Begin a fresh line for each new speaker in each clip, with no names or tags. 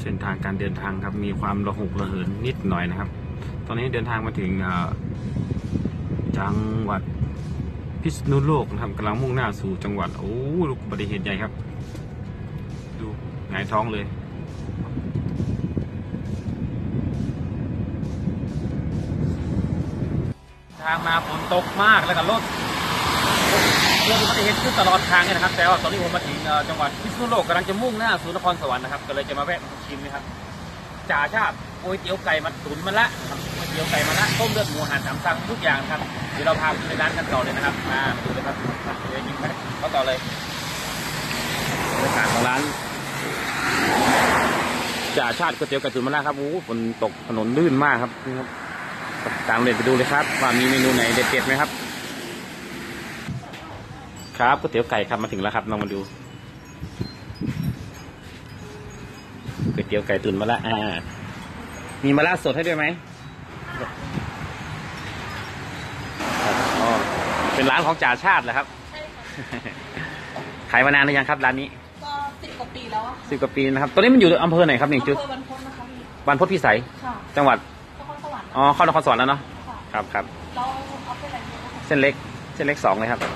ส้นทางการเดินทางครับมีความระหกระเหินนิดหน่อยนะครับตอนนี้เดินทางมาถึงจังหวัดพิษณุโลกนะครับกำลังมุ่งหน้าสู่จังหวัดโอ้ลูกอุบัติเหตุใหญ่ครับดูหงายท้องเลยทางมาฝนตกมากแล้วก็รถอุบัติเหตุขึ้นตลอดทางเนี่ยนะครับแต่ว่าตอนนี้ผมมาถึงจังหวัดพิษณุโลกกำลังจะมุ่งหน้าสู่นครสวรรค์นะครับก็เลยจะมาแวะชิมนะครับจ่าชาติก๋วยเตี๋ยวไก่มาตุ๋นมาละก๋วยเตี๋ยวไก่มาละต้มเลือดหมูอาหารตามสั่งทุกอย่างครับเดี๋ยวเราพาไปร้านกันต่อเลยนะครับมาดูเลยครับเดี๋ยวยิงไปเขาต่อเลยบรรยากาศของร้านจ่าชาติก๋วยเตี๋ยวไก่ตุ๋นมาละครับโอ้ฝนตกถนนลื่นมากครับนี่ครับตามเลยไปดูเลยครับว่ามีเมนูไหนเด็ดๆไหมครับครับก๋วยเตี๋ยวไก่ครับมาถึงแล้วครับลองมาดูก๋วยเตี๋ยวไก่ตุ๋นมาละมีมะระสดให้ด้วยไหมอ๋อเป็นร้านของจ่าชาติเหรอครับใช่ค่ะขายมานานหรือยังครับร้านนี้
ก็10 กว่าปีแล้วอะ
10 กว่าปีนะครับตอนนี้มันอยู่อำเภอไหนครับนี่จุด
อำเภอบรรพตนะคะ
บรรพตพิสัยจังหวัด
นครสวรรค์
อ๋อเข้านครสวรรค์แล้วเนาะครับครับ
เราเอาไปอะไร
เส้นเล็ก2เลยครับ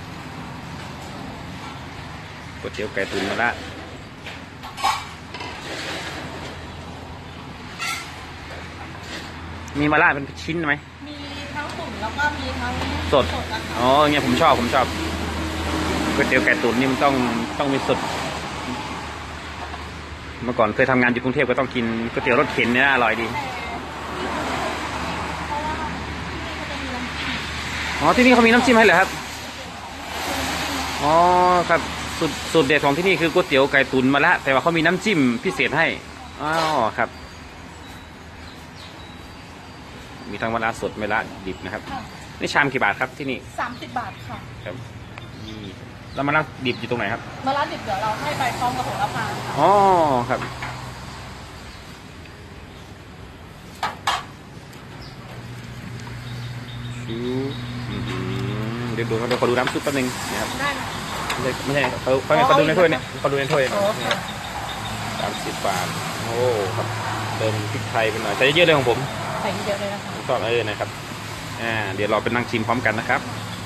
ก๋วยเตี๋ยวไก่ตุ๋นมะระมีมะระเป็นชิ้นไหม
มีทั้งตุ๋นแล้วก็มีทั้ง
สดอ๋อเนี่ยผมชอบก๋วยเตี๋ยวไก่ตุ๋นนี่มันต้องมีสดเมื่อก่อนเคยทำงานอยู่กรุงเทพก็ต้องกินก๋วยเตี๋ยวรถเข็นเนี่ยอร่อยดีอ๋อที่นี่เขามีน้ำจิ้มให้เหรอครับอ๋อครับสูตรเด็ดของที่นี่คือก๋วยเตี๋ยวไก่ตุ๋นมะระแต่ว่าเขามีน้ำจิ้มพิเศษให้อ๋อครับมีทั้งมะระสดมะระดิบนะครับนี่ชามกี่บาทครับที่นี่
30 บาทค่ะ
ครับแล้วมะระดิบอยู่ตรงไหนครับ
มะระดิบเดี๋ยวเราให้ไปพร้อมกับโหระพา
อ๋อครับเดี๋ยวดูเขาขอดูน้ำซุปแป๊บนึงนะครับไม่ใช่เขาดูในถ้วยเนี่ยเขาดูในถ้วย30 บาทโอ้ครับเติมพริกไทยไปหน่อยใส่เยอะเลยของผม
ใส่เยอะเลยนะคะ
ชอบนะครับเดี๋ยวเราไปนั่งชิมพร้อมกันนะครับ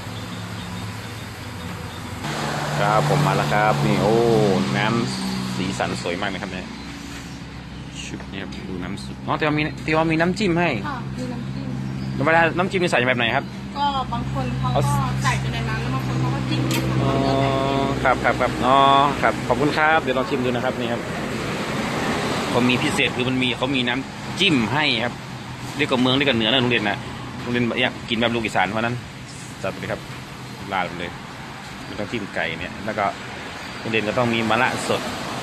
ครับผมมาแล้วครับนี่โอ้น้ำสีสันสวยมากนะครับเนี่ยชุดนี้ครับดูน้ำซุปอ๋อแต่ว่ามีน้ำจิ้มให้
มีน้ำจิ้ม
เวลาน้ำจิ้มมีใส่แบบไหนครับ
ก็บางคนเขาก็ใส่ไปในนั้นแล้วบางคนเขาก็จิ้ม
อ๋อครับอ๋อครับขอบคุณครับเดี๋ยวลองชิมดูนะครับนี่ครับเขามีพิเศษคือเขามีน้ำจิ้มให้ครับเรียกกับเมืองเรียกกับเหนือนะโรงเรียนอยากกินแบบลูกอีสานเพราะนั้นจัดไปครับลาดเลยไม่ต้องจิ้มไก่เนี่ยแล้วก็โรงเรียนก็ต้องมีมะระสด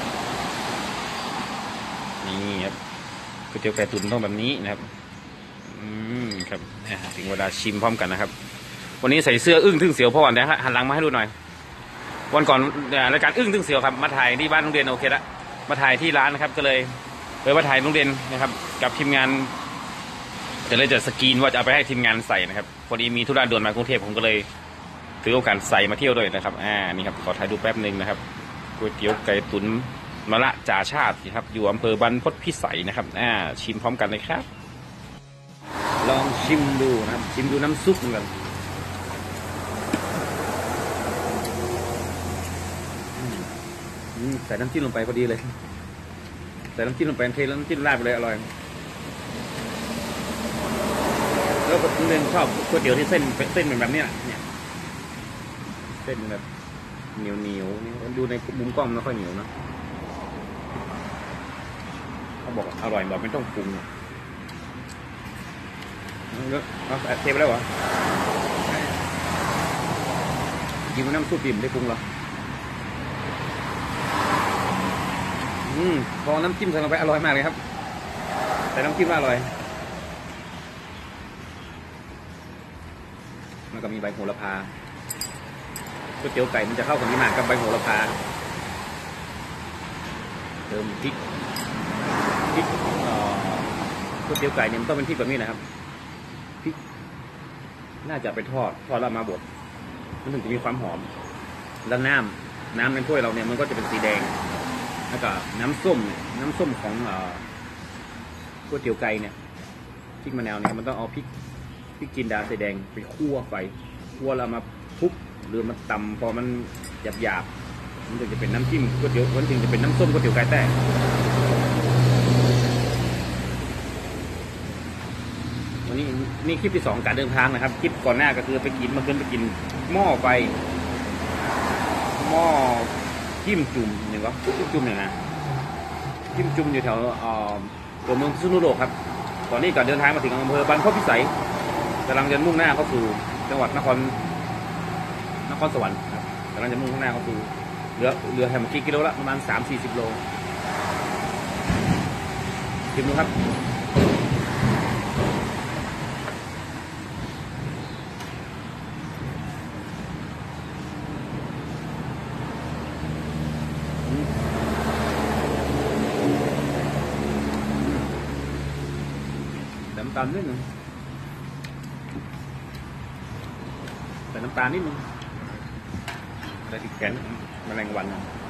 นี่ครับก๋วยเตี๋ยวไก่ตุ๋นต้องแบบนี้นะครับครับถึงเวลาชิมพร้อมกันนะครับวันนี้ใส่เสื้ออึ้งทึ่งเสียวพ่อนะฮะหันหลังมาให้ดูหน่อยวันก่อนรายการอึ้งทึ่งเสียวครับมาถ่ายที่บ้านโรงเรียนโอเคละมาถ่ายที่ร้านนะครับก็เลยมาถ่ายโรงเรียนนะครับกับทีมงานแต่เลยจะสกรีนว่าจะเอาไปให้ทีมงานใส่นะครับพอดีมีธุระด่วนมากรุงเทพผมก็เลยถือโอกาสใส่มาเที่ยวด้วยนะครับนี่ครับขอถ่ายดูแป๊บหนึ่งนะครับก๋วยเตี๋ยวไก่ตุ๋นมะระจ่าชาติครับอยู่อำเภอบรรพตพิสัยนะครับชิมพร้อมกันเลยครับลองชิมดูนะครับชิมดูน้ำซุปกันใส่น้ำจิ้มลงไปพอดีเลยใส่น้ำจิ้มลงไปเทแล้วน้ำจิ้มราดไปเลยอร่อยแล้วก็เรื่องชอบก๋วยเตี๋ยวที่เส้นเป็นแบบนี้เนี่ยเส้นแบบเหนียวนี่ดูในมุมกล้องไม่ค่อยเหนียวนะเขาบอกอร่อยแบบไม่ต้องปรุงเอาเทไปแล้วเหรอกินน้ำซุปดิ่มได้ปรุงเหรอพอน้ำจิ้มใส่ลงไปอร่อยมากเลยครับแต่น้ำจิ้มอร่อยแล้วก็มีใบโหระพาก๋วยเตี๋ยวไก่มันจะเข้ากันดีมากกับใบโหระพาเติมพริกก๋วยเตี๋ยวไก่เนี่ยมันต้องเป็นพริกแบบนี้นะครับพริกน่าจะไปทอดแล้วมาบดมันถึงจะมีความหอมแล้วน้ำในถ้วยเราเนี่ยมันก็จะเป็นสีแดงแล้วก็น้ำส้มของก๋วยเตี๋ยวไก่เนี่ยพริกมะนาวเนี่ยมันต้องเอาพริกจินดาใส่แดงไปคั่วไฟคั่วแล้วมาทุบหรือมาตำพอมันหยาบมันถึงจะเป็นน้ำจิ้มก๋วยเตี๋ยวมันถึงจะเป็นน้ำส้มก๋วยเตี๋ยวไก่แต่วันนี้นี่คลิปที่2การเดินทางนะครับคลิปก่อนหน้าก็คือไปกินมาขึ้นไปกินหม้อไฟหม้อจิ้มจุ่มอย่างก็จิ้มจุ่มอย่างนะจิ้มจุ่มอยู่แถวตัวเมืองพิษณุโลกครับตอนนี้ก่อนเดินทางมาถึงอำเภอบรรพตพิสัยกำลังจะมุ่งหน้าเข้าสู่จังหวัดนครสวรรค์ครับกำลังจะมุ่งหน้าเข้าสู่เรือแฮมกี่กิโลละประมาณ30-40 โลชิมดูครับน้ำตาลนิดนึงใส่น้ำตาลนิดนึงใส่พริกแกงแมลงวัน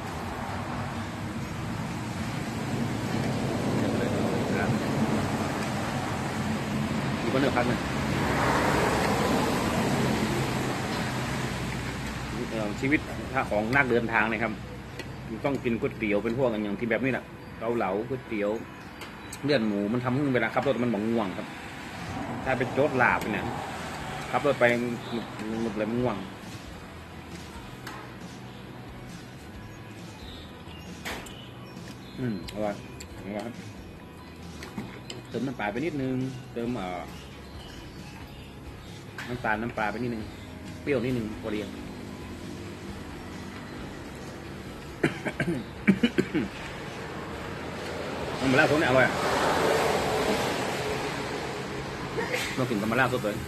อีกคนเดียวกันเลยชีวิตของนักเดินทางนะครับต้องกินก๋วยเตี๋ยวเป็นพวกอย่างที่แบบนี้แหละเกาเหลาก๋วยเตี๋ยวเลือดหมูมันทำให้เวลาขับรถมันง่วงครับถ้าเป็นโจ๊กลาบเนี่ยขับรถไปหมดเลยง่วงอร่อยครับเติมน้ำปลาไปนิดนึงเติมน้ำตาลน้ำปลาไปนิดนึงเปรี้ยวนิดนึงพอดีมันมาล่าสดเนี่ยอร่อยเรากินกับมาล่าสดเลย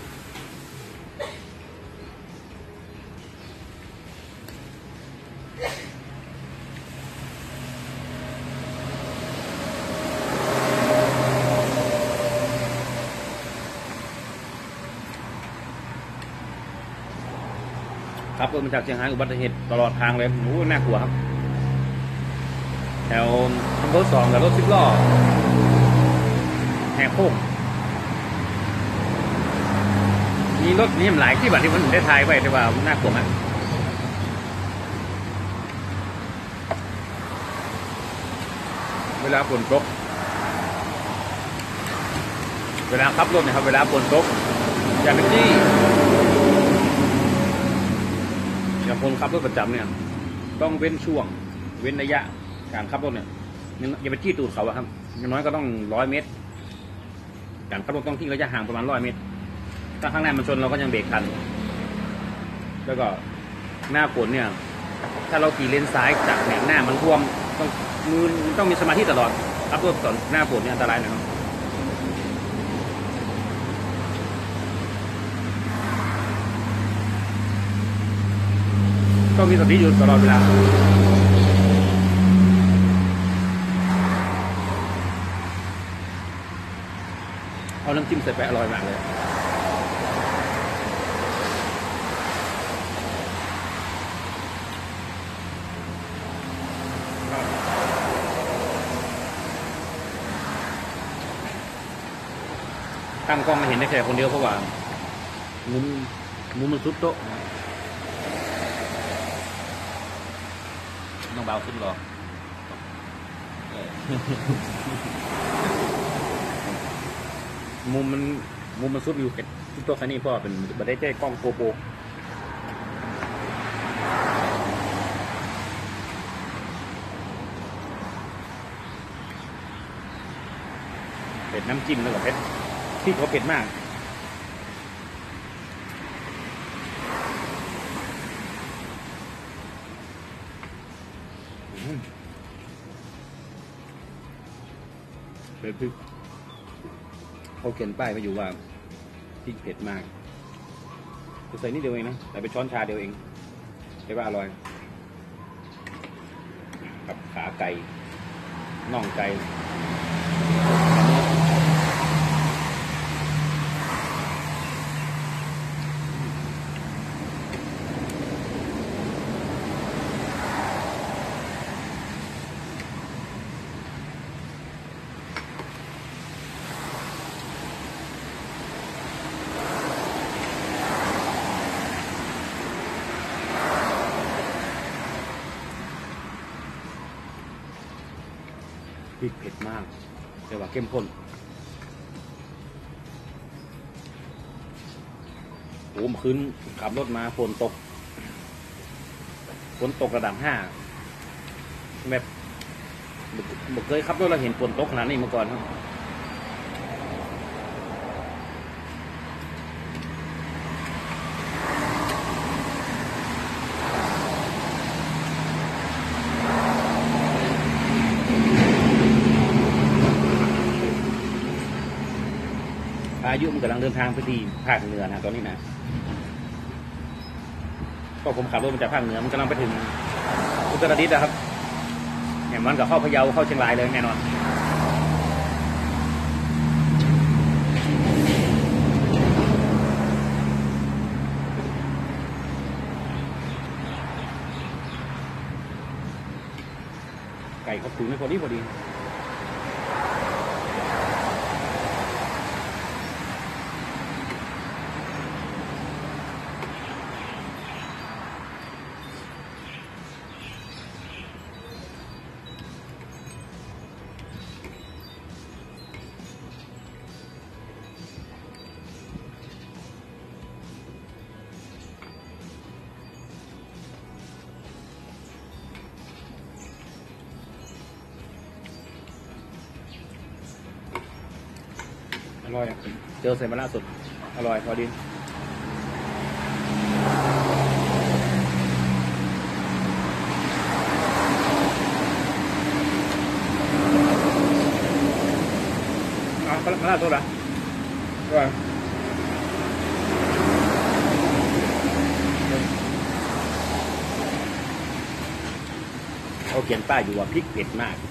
ครับรถมาจากเชียงรายอุบัติเหตุตลอดทางเลยโอ้น่ากลัวครับแถวรถ2กับรถ10 ล้อแหกโค้งมีรถนี่หลายที่บัดที่มันได้ทายไปแต่ว่าน่ากลัวมากเวลาฝนตกเวลาขับรถเนี่ยครับเวลาฝนตกอย่าไปจี้อย่างคนขับรถประจำเนี่ยต้องเว้นช่วงเว้นระยะการขับรถเนี่ยอย่าไปจี้ตูดเขาครับอย่างน้อยก็ต้อง100 เมตรการขับรถต้องทิ้งระยะห่างประมาณ100 เมตรถ้าข้างหน้ามันชนเราก็ยังเบรกทันแล้วก็หน้าฝนเนี่ยถ้าเราขี่เลนซ้ายจากเนี่ยหน้ามันท่วมมือต้องมีสมาธิตลอดขับรถตอนหน้าฝนเนี่ยอันตรายนะครับต้องมีสติอยู่ตลอดเวลาเอาน้ำจิ้มใส่ไปอร่อยมากเลยตั้งกล้องมาเห็นได้แค่คนเดียวเพราะว่ามุมมันสุดโต๊ะต้องเบาขึ้นหรอมุมมันซุดอยู่กับตัวคันนี้เพราะเป็นบันไดแค่กล้องโกโปรเป็ดน้ำจิ้มแล้วก็เผ็ดที่เขาเผ็ดมากเป็นพริกเขาเขียนป้ายมาอยู่ว่าพริกเผ็ดมากจะใส่นิดเดียวเองนะใส่ไปช้อนชาเดียวเองแต่ว่าอร่อยกับขาไก่น่องไก่ริกเผ็ดมากแต่ว่าเข้มข้นโอ้เมื่อคืนขับรถมาฝนตกระดับ5แบบบ่เคยขับรถเราเห็นฝนตกขนาดนี้มาก่อนครับอายุมันกำลังเดินทางไปที่ภาคเหนือนะตอนนี้นะก็ผมขับรถมาจากภาคเหนือมันกำลังไปถึงอุตรดิตถ์นะครับอย่างมันกับเข้าพะเยาเข้าเชียงรายเลยแน่นอนไก่เขาตุ๋นไม่พอดีอร่อยเจอใส่มะระสดอร่อยพอดีมะระสดเหรออร่อยเขาเขียนป้ายอยู่ว่าพริกเผ็ดมาก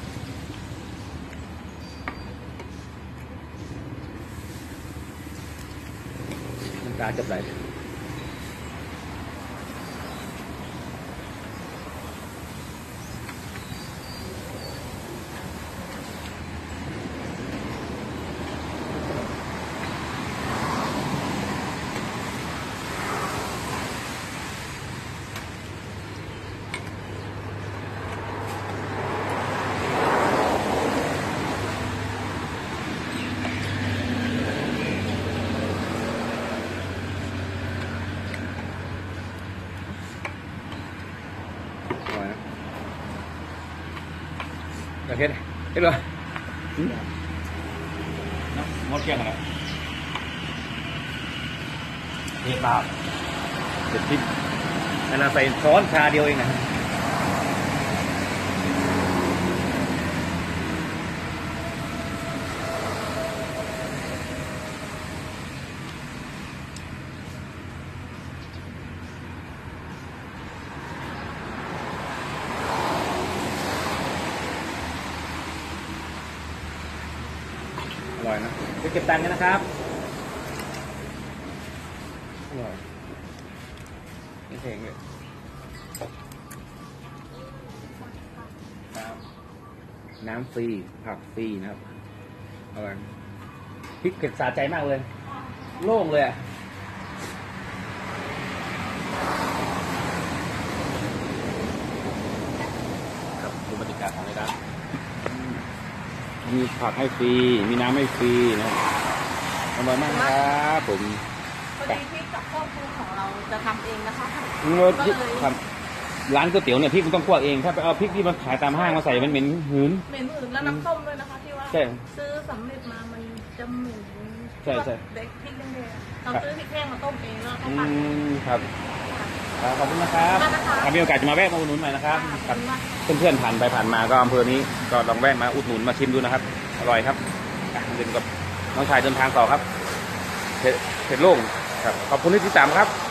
ตาจับไหลประเทศเห็นไหมงดเกี่ยงอะไรนี่ปลาเด็ดพริกนั่นเราใส่ช้อนชาเดียวเองนะอร่อยนะไปเก็บตังค์กันนะครับอร่อยไม่แพงเลยน้ำฟรีผักฟรีนะครับอร่อยพริกเผ็ดสะใจมากเลยโล่งเลยอ่ะครับดูบรรยากาศของในร้านมีผักให้ฟรีมีน้ำให้ฟรีนะครับอร่อยมากครับผม
พอดีพริกกับข้าวคลุกของเราจะทำเองนะคะ
ก็เลยร้านก๋วยเตี๋ยวเนี่ยพริกมันต้องคั่วเองถ้าไปเอาพริกที่มันขายตามห้างมาใส่มันเหม็นหืน
แล้วน้ำส้มด้วยนะคะที่ว่าซื้อสำเร็จมามันจะเหม็น
ใช่
เด็กพริกแดงๆเราซื้อพริกแห้งมาต้มเองแล้วก็ปั่น
ครับขอบคุณนะครับถ้ามีโอกาสจะมาแวะมาอุดหนุนหน่อยนะครับเพื่อนๆผ่านไปผ่านมาก็อำเภอนี้ก็ลองแวะมาอุดหนุนมาชิมดูนะครับอร่อยครับเดินกับน้องชายเดินทางต่อครับเผ็ดโล่งครับขอบคุณที่ติดตามครับ